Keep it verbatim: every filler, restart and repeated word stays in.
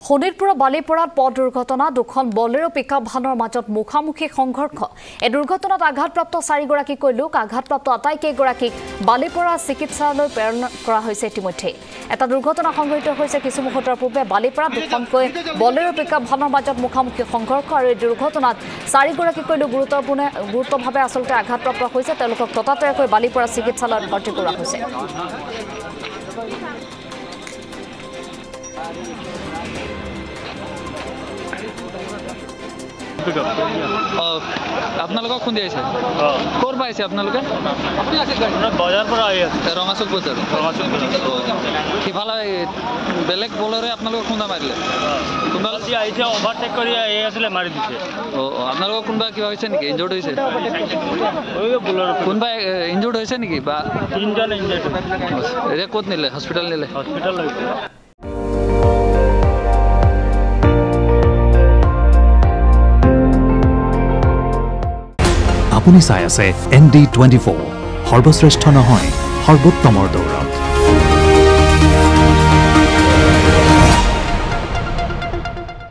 শোণিতপুৰ বালিপৰাত পথ দুৰ্ঘটনা দুখন বলেৰো পিকআপ ভানৰ মাজত মুখামুখি সংঘৰ্ষ এই দুৰ্ঘটনাত আঘাতপ্ৰাপ্ত চাৰিগৰাকীকৈ লোক আঘাতপ্ৰাপ্ত আটাইকেইগৰাকীক বালিপৰা চিকিৎসালয়লৈ প্ৰেৰণ কৰা হৈছে ইতিমধ্যে এটা দুৰ্ঘটনা সংঘটিত হৈছে কিছু মুহূৰ্তৰ পূৰ্বে বালিপৰাত দুখনকৈ বলেৰো পিকআপ ভানৰ মাজত মুখামুখি সংঘৰ্ষ আৰু এই দুৰ্ঘটনাত চাৰিগৰাকীকৈ লোক গুৰুতৰপূৰ্ণ গুৰুতৰভাৱে আচলতে আঘাতপ্ৰাপ্ত হৈছে তেওঁলোকক ততাতৈয়াকৈ বালিপৰা চিকিৎসালয়ত ভৰ্তি কৰা হৈছে আপোনালোকক কোন দিছে ক'ৰ পাইছে আপোনালোকে বজাৰ পৰা আহি আছে ৰঙাচুক বজাৰ ৰঙাচুক সিফালে বেলেগ বলৰে আপোনালোকক খুন্দা মাৰিলে কোনোবা আহিছে অভাৰটেক কৰি আহি আছিলে মাৰি দিছে অঁ আপোনালোকক কোনোবা কিবা হৈছে নেকি ইনজৰ্ড হৈছে কোনোবা ইনজৰ্ড হৈছে নেকি বা তিনিজন ইনজৰ্ড এতিয়া ক'ত নিলে হস্পিটেল নিলে হস্পিটেল লৈ আপুনি চাই আছে এন ডি টুৱেণ্টি ফ'ৰ সৰ্বশ্ৰেষ্ঠ নহয় সৰ্বোত্তমৰ দৌৰ